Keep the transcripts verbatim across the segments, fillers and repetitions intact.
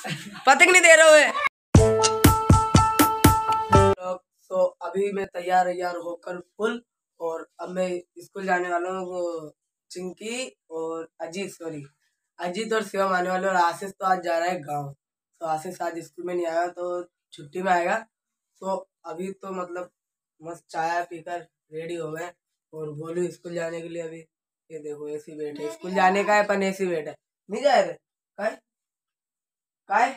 पतंग नहीं दे रहे हो। तो अभी मैं तैयार तैयार होकर फुल, और अब मैं स्कूल जाने वाला हूँ। वो चिंकी और अजीत सॉरी अजीत और शिवम आने वाले, और आशीष तो आज जा रहा है गाँव। तो आशीष आज स्कूल में नहीं आएगा, तो छुट्टी में आएगा। तो अभी तो मतलब मस्त चाय पीकर रेडी हो गए, और बोलू स्कूल जाने के लिए। अभी ये देखो ऐसी वेट है, स्कूल जाने का है पर ऐसी वेट है, नहीं जा रहे काय काय।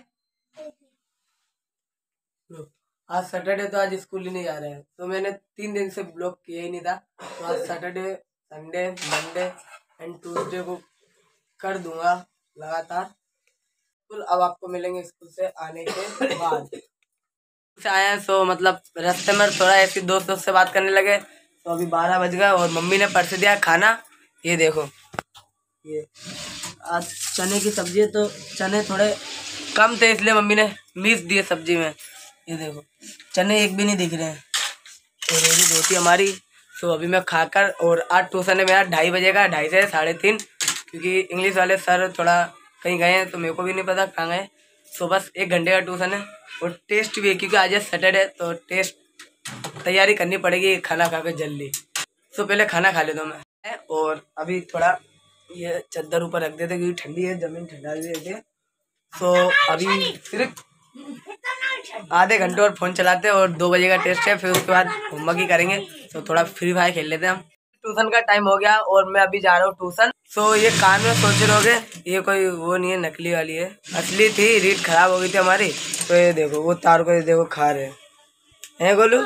आज सैटरडे तो आज स्कूल ही नहीं जा रहे हैं, तो मैंने तीन दिन से ब्लॉग किया ही नहीं था। तो आज Saturday Sunday Monday and Tuesday को कर दूंगा लगातार। तो अब आपको मिलेंगे स्कूल से आने के बाद। से आए हैं सो मतलब रास्ते में थोड़ा ऐसी दोस्त दोस्त से बात करने लगे। तो अभी बारह बज गए और मम्मी ने परस दिया खाना। ये देखो, ये आज चने की सब्जी है, तो चने थोड़े कम थे इसलिए मम्मी ने मिस दिए सब्जी में। ये देखो चने एक भी नहीं दिख रहे हैं, और ये भी धोती हमारी। तो अभी मैं खाकर, और आज ट्यूशन है मेरा ढाई बजे का, ढाई से साढ़े तीन, क्योंकि इंग्लिश वाले सर थोड़ा कहीं गए हैं, तो मेरे को भी नहीं पता कहाँ गए। सो बस एक घंटे का ट्यूशन है, और टेस्ट भी है क्योंकि आज सैटरडे, तो टेस्ट तैयारी करनी पड़ेगी खाना खा कर जल्दी। सो पहले खाना खा लेता हूँ मैं, और अभी थोड़ा ये चादर ऊपर रख देते क्योंकि ठंडी है, जमीन ठंडा भी रहती है। तो अभी सिर्फ आधे घंटे और फोन चलाते हैं, और दो बजे का टेस्ट है, फिर उसके बाद होमवर्क ही करेंगे। तो थोड़ा फ्री फायर खेल लेते हैं हम। ट्यूशन का टाइम हो गया और मैं अभी जा रहा हूँ ट्यूशन। सो ये कान में सोच रहोगे ये कोई वो नहीं है, नकली वाली है, असली थी, रीड खराब हो गई थी हमारी। तो ये देखो वो तार को देखो खा रहे हैं गोलू।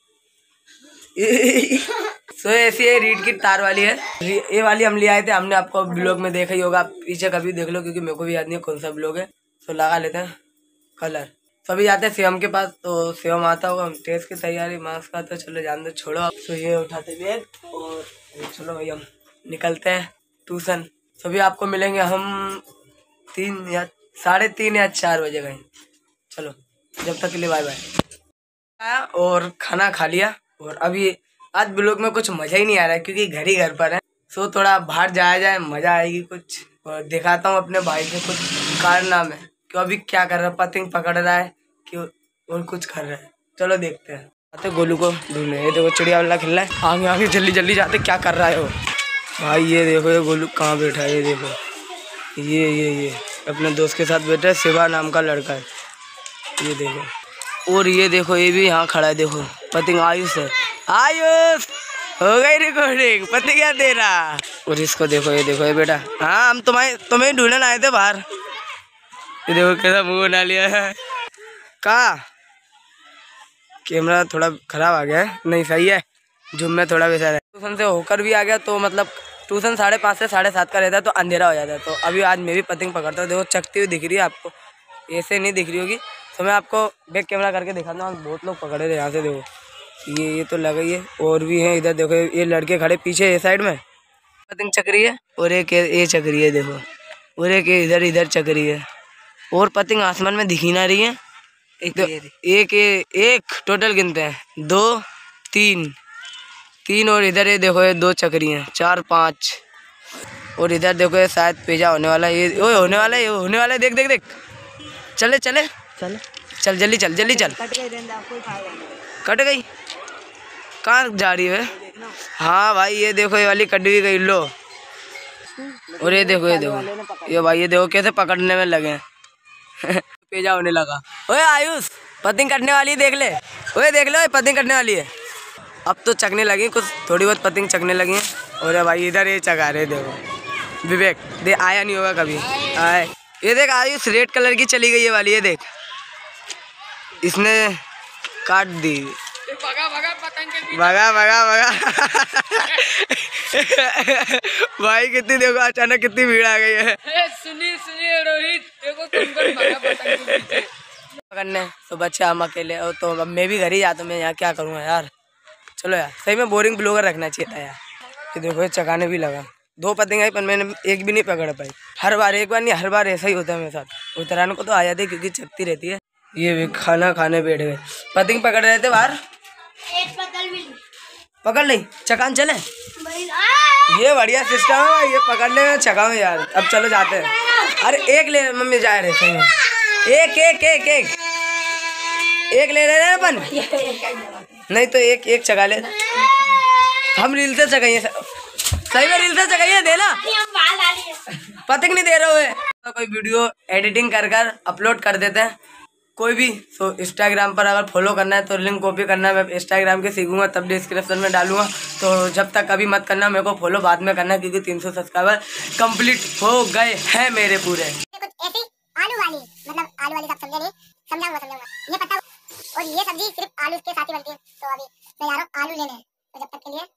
सो ऐसी है, रीड की तार वाली है। ये वाली हम ले आए थे, हमने आपको ब्लॉग में देखा ही होगा, पीछे कभी देख लो क्योंकि मेरे को भी याद नहीं है कौन सा ब्लॉग है। तो लगा लेते हैं कलर। सभी जाते हैं शिवम के पास, तो शिवम आता होगा, हम टेस्ट की तैयारी मार्क्स का, तो चलो जान दो छोड़ो। तो ये उठाते बैग, और चलो भाई हम निकलते हैं ट्यूशन। सभी आपको मिलेंगे हम तीन या साढ़े तीन या चार बजे कहीं। चलो जब तक के लिए बाय बाय। आया और खाना खा लिया, और अभी आज ब्लॉग में कुछ मजा ही नहीं आ रहा है क्योंकि घर ही घर पर है। सो थोड़ा बाहर जाया जाए, मजा आएगी कुछ, और दिखाता हूँ अपने भाई के कुछ कारनामे, क्यों अभी क्या कर रहा है, पतंग पकड़ रहा है क्यों, और कुछ कर रहा है। चलो देखते हैं। आते गोलू को ढूंढने, ये देखो चिड़िया वाला खेल रहा है, आगे आगे जल्दी जल्दी जाते, क्या कर रहा है वो भाई। ये देखो ये गोलू कहाँ बैठा है, ये देखो ये ये ये अपने दोस्त के साथ बैठा है, शिवा नाम का लड़का है, ये देखो। और ये देखो ये भी यहाँ खड़ा है, देखो पतंग आयुष है। आयुष हो गई रिकॉर्डिंग, पतंग क्या दे रहा। और इसको देखो, ये देखो ये बेटा, हाँ हम तुम्हें तुम्हें ढूंढने आए थे बाहर। ये देखो कैसा मुंह बना लिया है। कहाँ कैमरा थोड़ा खराब आ गया है, नहीं सही है, जूम में थोड़ा वैसा है। ट्यूशन से होकर भी आ गया, तो मतलब ट्यूशन साढ़े पाँच से साढ़े सात का रहता है, तो अंधेरा हो जाता है। तो अभी आज मैं भी पतंग पकड़ता हूँ, देखो चकती हुई दिख रही है आपको, ऐसे नहीं दिख रही होगी। तो मैं आपको बैक कैमरा करके दिखाता हूँ, बहुत लोग पकड़े थे यहाँ से, देखो ये ये तो लगा ही है, और भी है इधर देखो, ये लड़के खड़े पीछे ये साइड में पतंग चक रही है, और एक ये चक रही है देखो, और एक इधर इधर चक रही है, और पतंग आसमान में दिख ही ना रही है। एक एक एक, एक टोटल गिनते हैं, दो तीन तीन और इधर ये देखो ये दो चक्री हैं, चार पाँच, और इधर देखो ये शायद पेजा होने वाला है, ये ओए होने वाला है, ये होने वाला है, देख देख देख, चले चले चल चल जल्दी चल जल्दी चल। कट गई, कहाँ जा रही है। हाँ भाई ये देखो ये वाली कट भी गई लो, और ये देखो ये देखो ये भाई ये देखो कैसे पकड़ने में लगे हैं। पेजा होने लगा। ओए आयुष पतंग कटने वाली है, देख ले, ओए देख लो पतंग कटने वाली है। अब तो चकने लगी, कुछ थोड़ी बहुत पतंग चकने लगी हैं। और भाई इधर ये चका रहे, देखो विवेक दे आया नहीं होगा कभी, आए ये देख आयुष रेड कलर की चली गई ये वाली, ये देख इसने काट दी, भगा भगा पतंग भगा भगा भगा। भाई कितनी देखो अचानक कितनी भीड़ आ गई है। सुनिए सुनिए रोहित देखो कौन भगा पतंग के पीछे पकड़ने। तो बच्चे हम अकेले, और तो अब मैं भी घर ही जाता हूँ, मैं यहाँ क्या करूँगा यार। चलो यार सही में बोरिंग ब्लॉगर रखना चाहिए था यार। ये देखो ये चकाने भी लगा, दो पतंग आई पर मैंने एक भी नहीं पकड़ पाई। हर बार एक बार नहीं हर बार ऐसा ही होता है मेरे साथ। उत्तरायण को तो आ जाती है क्योंकि चकती रहती है। ये भी खाना खाने बैठ गए, पतंग पकड़ रहे थे बाहर, एक पकड़ भी पकड़ ली, चकान चले। ये बढ़िया सिस्टम है, ये पकड़ ले चकाओ यार। अब चलो जाते हैं। अरे एक ले मम्मी जा रहे सही में, एक एक एक एक एक ले रहे हैं अपन, नहीं तो एक एक चगा ले, हम रील से चगाइए, सही में रील से चगाइए, देना पता नहीं दे रहे हो। तो कोई वीडियो एडिटिंग कर कर अपलोड कर देते हैं कोई भी। सो इंस्टाग्राम पर अगर फॉलो करना है तो लिंक कॉपी करना है, मैं इंस्टाग्राम के सीखूंगा तब डिस्क्रिप्शन में डालूंगा। तो जब तक अभी मत करना, मेरे को फॉलो बाद में करना, क्योंकि तीन सौ सब्सक्राइबर कंप्लीट हो गए हैं मेरे पूरे। कुछ ऐसी आलू वाली, मतलब आलू वाली, सब समझे नहीं, समझाऊंगा समझाऊंगा। ये पत्ता और ये सब्जी सिर्फ आलू के साथ ही बनती है। तो अभी मैं जा रहा हूँ आलू लेने, तो जब तक के लिए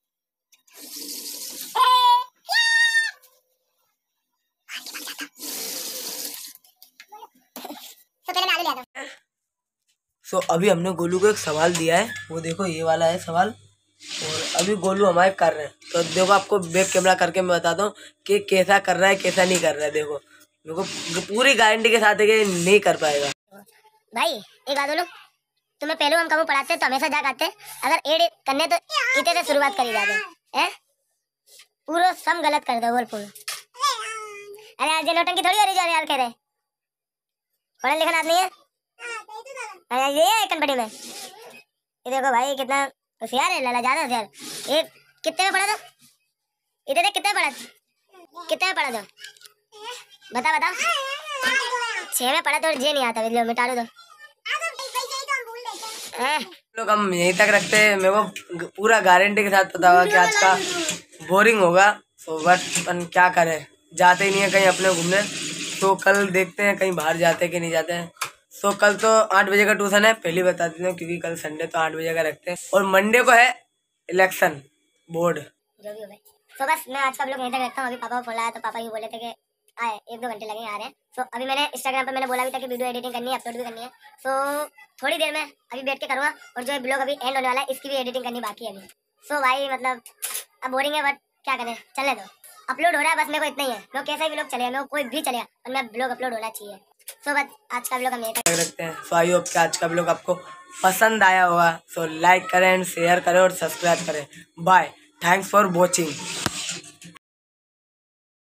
तो पहले मैं आलू ले आता हूँ। सो so, अभी हमने गोलू को एक सवाल दिया है, वो देखो ये वाला है सवाल, और अभी गोलू हमारे कर रहे हैं। तो देखो आपको बैक कैमरा करके मैं बताता हूँ कि कैसा कर रहा है कैसा नहीं कर रहा है। देखो मेरे को पूरी गारंटी के साथ है कि नहीं कर पाएगा। भाई एक बात बोलो, तुम्हें पहले हम कम पढ़ाते तो हमेशा जाग आते, अगर एड करने तो इतने से शुरुआत करी जाते हैं, पूरा सम गलत कर दो बोल पूरा। अरे आज नोटंकी थोड़ी हो रही जो यार कह रहे, पढ़ा लिखा नहीं है। अरे ये है कंपनी में, ये देखो भाई कितना होशियार है लाला, ज्यादा होशियार। एक कितने में पढ़ा था, इधर देख कितने में पढ़ा, कितने में पढ़ा था बता बता। छह में पढ़ा तो जे नहीं आता, वीडियो मिटा दो। लोग हम यहीं तक रखते हैं, मेरे को पूरा गारंटी के साथ पता होगा कि आज का बोरिंग होगा। तो बट अपन क्या करें, जाते ही नहीं है कहीं अपने घूमने। तो कल देखते हैं कहीं बाहर जाते हैं कि नहीं जाते हैं। तो कल तो आठ बजे का ट्यूशन है, पहले बता देते हैं, क्योंकि कल संडे तो आठ बजे का रखते हैं, और मंडे को है इलेक्शन बोर्ड। जो भी हो भाई, तो बस मैं आज का ब्लॉग यहीं तक रखता हूँ। अभी पापा को बोला है तो पापा ये बोले थे कि आए एक दो घंटे लगे आ रहे हैं। सो so, अभी मैंने इंस्टाग्राम पे मैंने बोला भी था कि वीडियो एडिटिंग करनी है, अपलोड भी करनी है। सो so, थोड़ी देर में अभी बैठ के करूँगा, और जो ब्लॉग अभी एंड होने वाला है इसकी भी एडिटिंग करनी बाकी है अभी। सो so, भाई मतलब अब बोरिंग है, बट क्या करें, चलने दो। अपलोड हो रहा है बस, मेरे को इतना ही है, मेरे कैसा भी ब्लॉग चलेगा, मेरे को कोई भी चलेगा, और मैं ब्लॉग अपलोड होना चाहिए। सो so, बस आज का ब्लॉग हम यहीं तक रखते हैं। सो आई होप कि आज का ब्लॉग आपको पसंद आया होगा। सो लाइक करें, शेयर करें और सब्सक्राइब करें। Bye, thanks for watching.